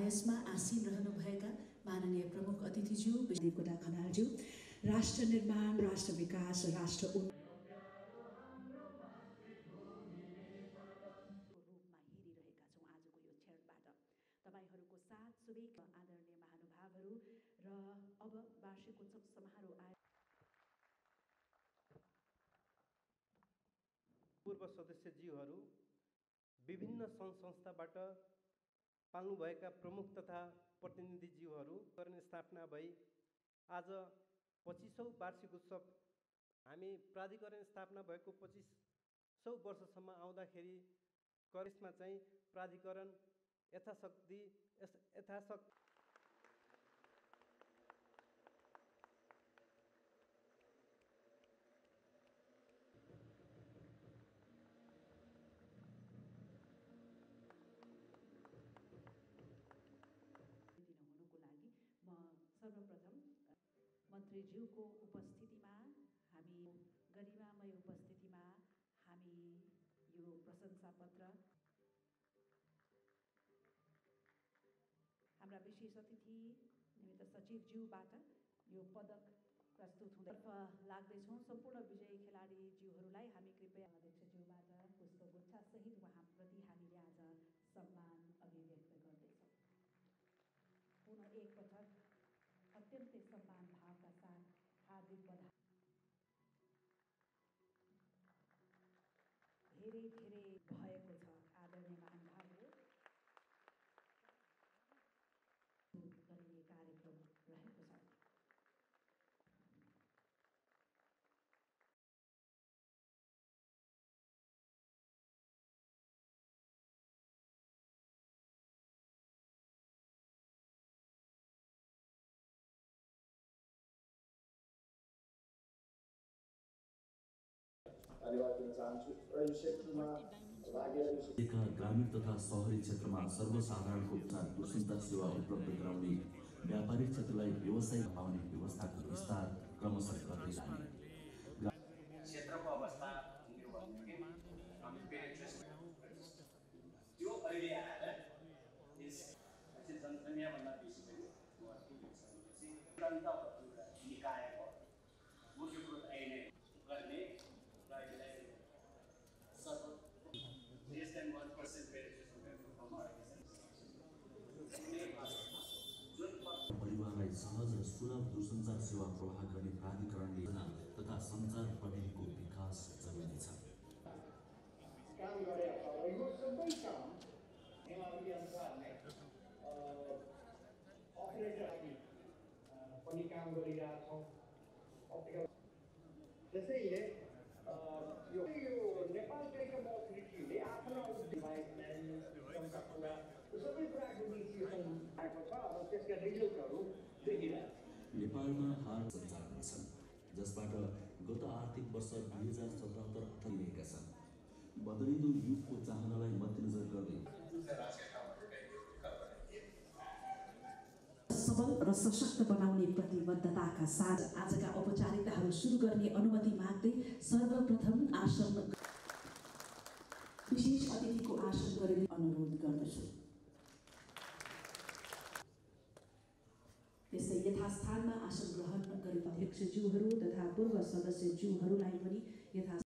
डायसमा आसीन रहनुभएका माननीय प्रमुख अतिथिज्यू विजयकोटा खनालज्यू, राष्ट्र निर्माण, राष्ट्र विकास, राष्ट्र रूपमा हेरिरहेका छौँ आजको यो क्षणबाट। तपाईहरूको साथ शुभेच्छा आदरणीय महानुभावहरू र अब वार्षिकोत्सव समारोह पूर्व सदस्यज्यूहरू, विभिन्न सङ्घ संस्थाबाट पाल्नुभएका प्रमुख तथा प्रतिनिधिज्यूहरू स्थापना भई आज 25औं वार्षिक उत्सव हामी प्राधिकरण स्थापना भएको 25औं वर्षसम्म आउँदाखेरि करेसमा चाहिँ प्राधिकरण यथाशक्ति सर्वप्रथम मन्त्रीज्यूको उपस्थितिमा हामी गरिमामय उपस्थितिमा हामी यो प्रशंसा पत्र हाम्रा विशेष अतिथि निमित्त सचिवज्यूबाट यो पदक प्रस्तुत हुँदै लाग्दैछौँ। सम्पूर्ण विजयी खेलाडीज्यूहरूलाई हामी कृपया अध्यक्षज्यूबाट पुष्पगुच्छा सहित उहाँप्रति हामीले आज सम्मान अभिव्यक्त गर्दैछौँ। पुनः एकपटक अत्यन्तै सम्मान भावका साथ हार्दिक बधाई। धेरै धेरै भएको छ आदरणीय महानुभावहरू, गरिने कार्यक्रम रहेको छ। ग्रामीण तथा शहरी क्षेत्रमा सर्वसाधारणको कुशलता सेवा उपलब्ध गराउने, व्यापारिक क्षेत्रलाई व्यवसाय पाउने व्यवस्थाको विस्तार क्रमशः गर्दै जाने। क्षेत्रको अवस्था त्यो अहिले आएर जनसङ्ख्याभन्दा बेसी निकायको मुख्यकृत आइने गर्ने र यसलाई less than 1% परिवारलाई सहज र सुलभ दूरसञ्चार सेवा प्रवाह गर्ने प्राधिकरणले तथा सञ्चार प्रविधिको विकास जरुरी छ। काम गरे यो सबै काम यहाँहरूले अनुसारले अपरेटर पनि काम गरिरहेछौँ। त्यसैले यो नेपाल टेलिकम अथोरिटीले आफ्नो सबै कुराको इनिसिएसन आएको छ। अब त्यसका रिजल्टहरू देखिरहेको छ। नेपालमा हाल सञ्चालन छन् जसबाट गत आर्थिक वर्ष 2077 दिएका छन्। बदलिँदो युगको चाहनालाई मध्यनजर गर्दै सबल र सशक्त बनाउने प्रतिबद्धताका साथ आजका औपचारिकताहरू सुरु गर्ने अनुमति माग्दै सर्वप्रथम आसन विशेष अतिथिको आसन गर्ने अनुरोध गर्दछु। त्यसै यथास्थानमा आसन ग्रहण गरी अध्यक्षज्यूहरू तथा पूर्व सदस्यज्यूहरूलाई पनि यथा